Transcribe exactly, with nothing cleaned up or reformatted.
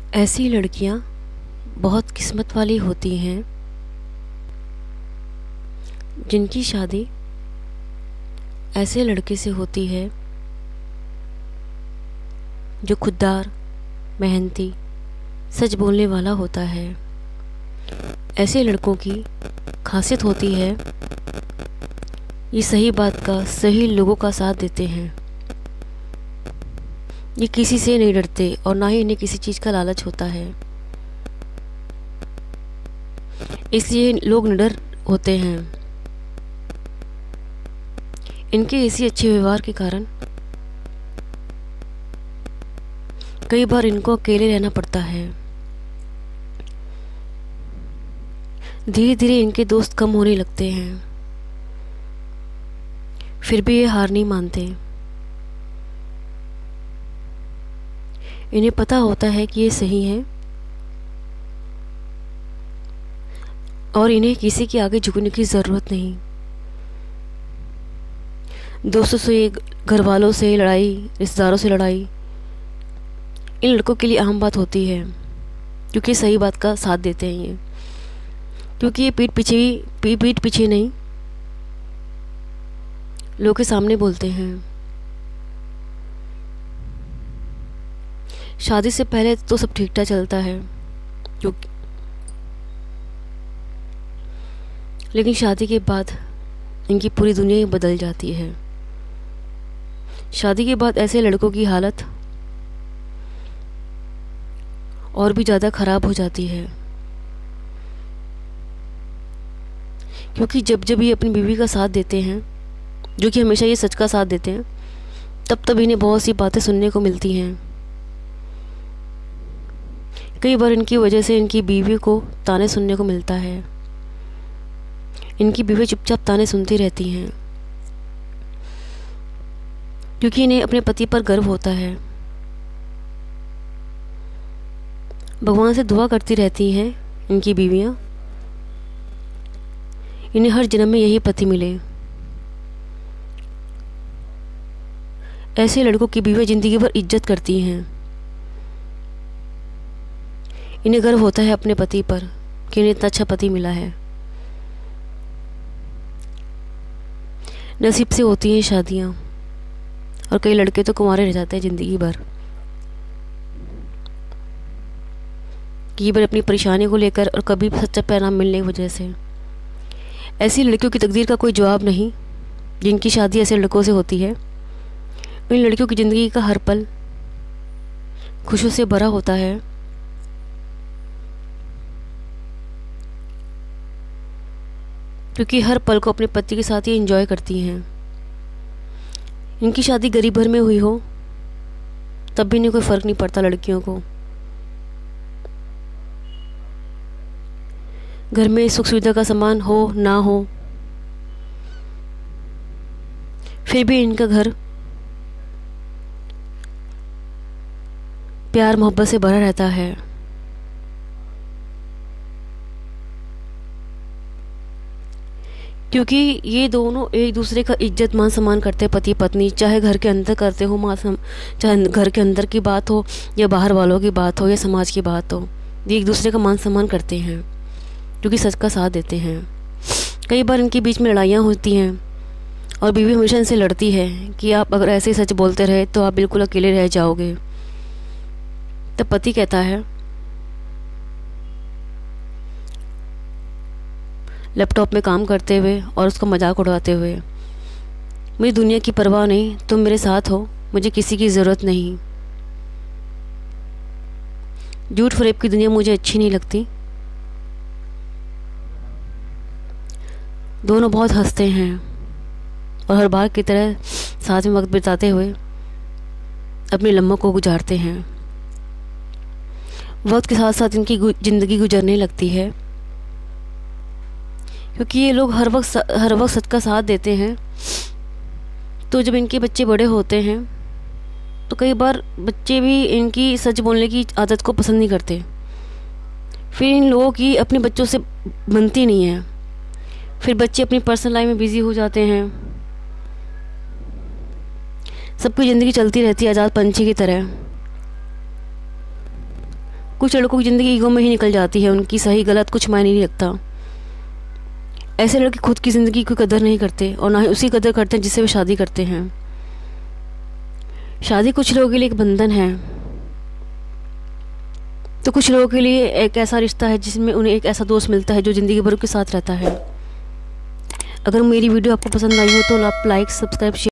ऐसी लड़कियां बहुत किस्मत वाली होती हैं जिनकी शादी ऐसे लड़के से होती है जो खुददार, मेहनती, सच बोलने वाला होता है। ऐसे लड़कों की खासियत होती है ये सही बात का सही लोगों का साथ देते हैं। ये किसी से नहीं डरते और ना ही इन्हें किसी चीज़ का लालच होता है, इसलिए लोग निडर होते हैं। इनके इसी अच्छे व्यवहार के कारण कई बार इनको अकेले रहना पड़ता है। धीरे धीरे इनके दोस्त कम होने लगते हैं, फिर भी ये हार नहीं मानते। इन्हें पता होता है कि ये सही है और इन्हें किसी के आगे झुकने की ज़रूरत नहीं। दोस्तों से, घर वालों से लड़ाई, रिश्तेदारों से लड़ाई इन लड़कों के लिए आम बात होती है, क्योंकि सही बात का साथ देते हैं ये। क्योंकि ये पीठ पीछे ही पी पीठ पीछे नहीं, लोगों के सामने बोलते हैं। शादी से पहले तो सब ठीक ठाक चलता है, क्योंकि लेकिन शादी के बाद इनकी पूरी दुनिया ही बदल जाती है। शादी के बाद ऐसे लड़कों की हालत और भी ज़्यादा ख़राब हो जाती है, क्योंकि जब जब ये अपनी बीवी का साथ देते हैं, जो कि हमेशा ये सच का साथ देते हैं, तब तब इन्हें बहुत सी बातें सुनने को मिलती हैं। कई बार इनकी वजह से इनकी बीवी को ताने सुनने को मिलता है। इनकी बीवी चुपचाप ताने सुनती रहती हैं, क्योंकि इन्हें अपने पति पर गर्व होता है। भगवान से दुआ करती रहती हैं इनकी बीवियां, इन्हें हर जन्म में यही पति मिले। ऐसे लड़कों की बीवियां जिंदगी भर इज्जत करती हैं। इन्हें गर्व होता है अपने पति पर कि इन्हें इतना अच्छा पति मिला है। नसीब से होती हैं शादियाँ, और कई लड़के तो कुंवारे रह जाते हैं ज़िंदगी भर। कई बार अपनी परेशानी को लेकर और कभी सच्चा प्यार ना मिलने की वजह से। ऐसी लड़कियों की तकदीर का कोई जवाब नहीं जिनकी शादी ऐसे लड़कों से होती है। इन लड़कियों की ज़िंदगी का हर पल खुशियों से भरा होता है, क्योंकि हर पल को अपने पति के साथ ही एंजॉय करती हैं। इनकी शादी गरीब घर में हुई हो तब भी इन्हें कोई फ़र्क नहीं पड़ता। लड़कियों को घर में सुख सुविधा का सामान हो ना हो, फिर भी इनका घर प्यार मोहब्बत से भरा रहता है। क्योंकि ये दोनों एक दूसरे का इज्जत मान सम्मान करते हैं, पति पत्नी, चाहे घर के अंदर करते हो मान सम चाहे घर के अंदर की बात हो या बाहर वालों की बात हो या समाज की बात हो, ये एक दूसरे का मान सम्मान करते हैं, क्योंकि सच का साथ देते हैं। कई बार इनके बीच में लड़ाइयाँ होती हैं और बीवी हमेशा इनसे लड़ती है कि आप अगर ऐसे ही सच बोलते रहे तो आप बिल्कुल अकेले रह जाओगे। तब पति कहता है, लैपटॉप में काम करते हुए और उसका मजाक उड़ाते हुए, मुझे दुनिया की परवाह नहीं, तुम मेरे साथ हो, मुझे किसी की ज़रूरत नहीं। झूठ फरेब की दुनिया मुझे अच्छी नहीं लगती। दोनों बहुत हंसते हैं और हर बार की तरह साथ में वक्त बिताते हुए अपनी लम्हों को गुजारते हैं। वक्त के साथ साथ इनकी ज़िंदगी गुजरने लगती है, क्योंकि ये लोग हर वक्त हर वक्त सच का साथ देते हैं। तो जब इनके बच्चे बड़े होते हैं तो कई बार बच्चे भी इनकी सच बोलने की आदत को पसंद नहीं करते। फिर इन लोगों की अपने बच्चों से बनती नहीं है। फिर बच्चे अपनी पर्सनल लाइफ में बिज़ी हो जाते हैं। सबकी ज़िंदगी चलती रहती है आज़ाद पंछी की तरह। कुछ लड़कों की ज़िंदगी ईगो में ही निकल जाती है, उनकी सही गलत कुछ मायने नहीं रखता। ऐसे लड़के खुद की ज़िंदगी की कदर नहीं करते और ना ही उसी कदर करते हैं जिससे वे शादी करते हैं। शादी कुछ लोगों के लिए एक बंधन है, तो कुछ लोगों के लिए एक ऐसा रिश्ता है जिसमें उन्हें एक ऐसा दोस्त मिलता है जो ज़िंदगी भर के साथ रहता है। अगर मेरी वीडियो आपको पसंद आई हो तो आप लाइक, सब्सक्राइब, शेयर